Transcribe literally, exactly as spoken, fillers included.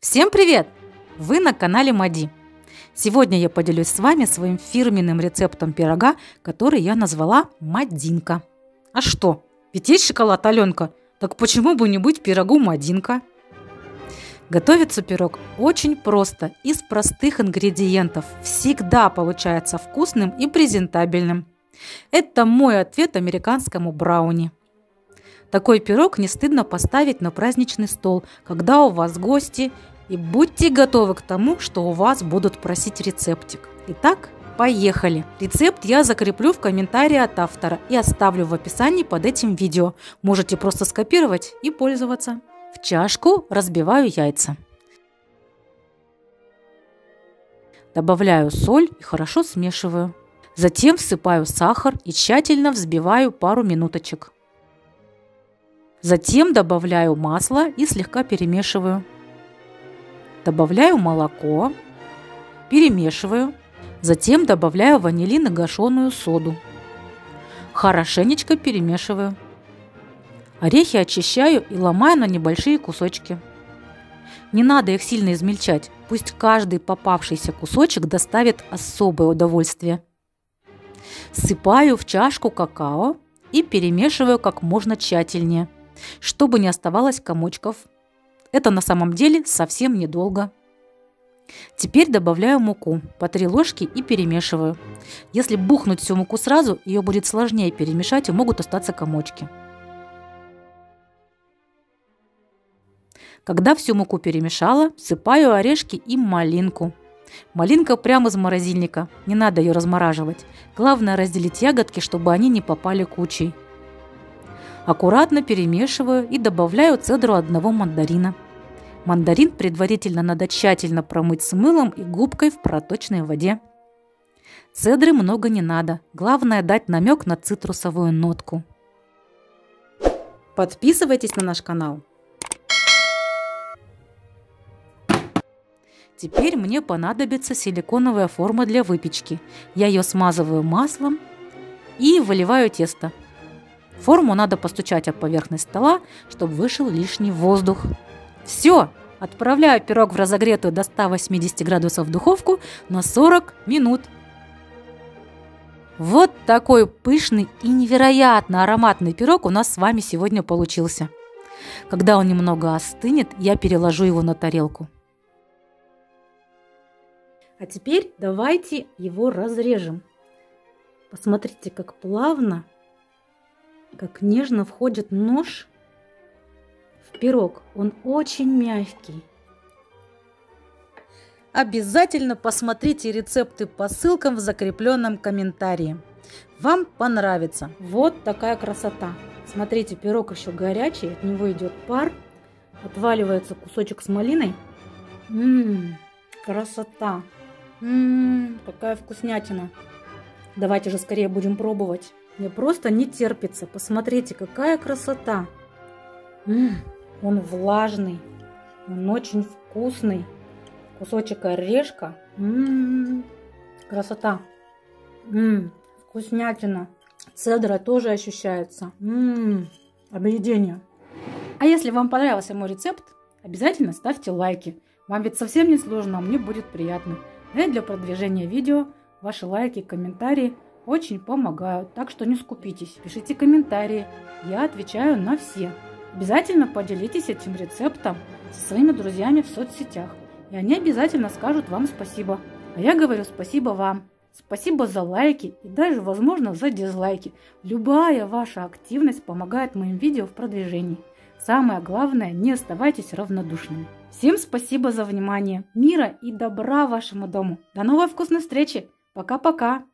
Всем привет! Вы на канале Мади. Сегодня я поделюсь с вами своим фирменным рецептом пирога, который я назвала Мадинка. А что? Ведь есть шоколад Аленка, так почему бы не быть пирогу Мадинка? Готовится пирог очень просто, из простых ингредиентов. Всегда получается вкусным и презентабельным. Это мой ответ американскому брауни. Такой пирог не стыдно поставить на праздничный стол, когда у вас гости, и будьте готовы к тому, что у вас будут просить рецептик. Итак, поехали! Рецепт я закреплю в комментарии от автора и оставлю в описании под этим видео. Можете просто скопировать и пользоваться. В чашку разбиваю яйца. Добавляю соль и хорошо смешиваю. Затем всыпаю сахар и тщательно взбиваю пару минуточек. Затем добавляю масло и слегка перемешиваю. Добавляю молоко, перемешиваю. Затем добавляю ванилин и гашеную соду. Хорошенечко перемешиваю. Орехи очищаю и ломаю на небольшие кусочки. Не надо их сильно измельчать, пусть каждый попавшийся кусочек доставит особое удовольствие. Сыпаю в чашку какао и перемешиваю как можно тщательнее, чтобы не оставалось комочков. Это на самом деле совсем недолго. Теперь добавляю муку по три ложки и перемешиваю. Если бухнуть всю муку сразу, ее будет сложнее перемешать и могут остаться комочки. Когда всю муку перемешала, всыпаю орешки и малинку. Малинка прямо из морозильника, не надо ее размораживать. Главное разделить ягодки, чтобы они не попали кучей. Аккуратно перемешиваю и добавляю цедру одного мандарина. Мандарин предварительно надо тщательно промыть с мылом и губкой в проточной воде. Цедры много не надо, главное дать намек на цитрусовую нотку. Подписывайтесь на наш канал. Теперь мне понадобится силиконовая форма для выпечки. Я ее смазываю маслом и выливаю тесто. Форму надо постучать об поверхность стола, чтобы вышел лишний воздух. Все! Отправляю пирог в разогретую до ста восьмидесяти градусов духовку на сорок минут. Вот такой пышный и невероятно ароматный пирог у нас с вами сегодня получился. Когда он немного остынет, я переложу его на тарелку. А теперь давайте его разрежем. Посмотрите, как плавно, как нежно входит нож в пирог. Он очень мягкий. Обязательно посмотрите рецепты по ссылкам в закрепленном комментарии. Вам понравится. Вот такая красота. Смотрите, пирог еще горячий, от него идет пар. Отваливается кусочек с малиной. Ммм, красота. Ммм, какая вкуснятина. Давайте же скорее будем пробовать. Мне просто не терпится. Посмотрите, какая красота. Ммм, он влажный. Он очень вкусный. Кусочек орешка. Ммм, красота. Ммм, вкуснятина. Цедра тоже ощущается. Ммм, объедение. А если вам понравился мой рецепт, обязательно ставьте лайки. Вам ведь совсем не сложно, а мне будет приятно. И для продвижения видео ваши лайки и комментарии очень помогают. Так что не скупитесь, пишите комментарии. Я отвечаю на все. Обязательно поделитесь этим рецептом со своими друзьями в соцсетях. И они обязательно скажут вам спасибо. А я говорю спасибо вам. Спасибо за лайки и даже, возможно, за дизлайки. Любая ваша активность помогает моим видео в продвижении. Самое главное, не оставайтесь равнодушными. Всем спасибо за внимание. Мира и добра вашему дому. До новой вкусной встречи. Пока-пока.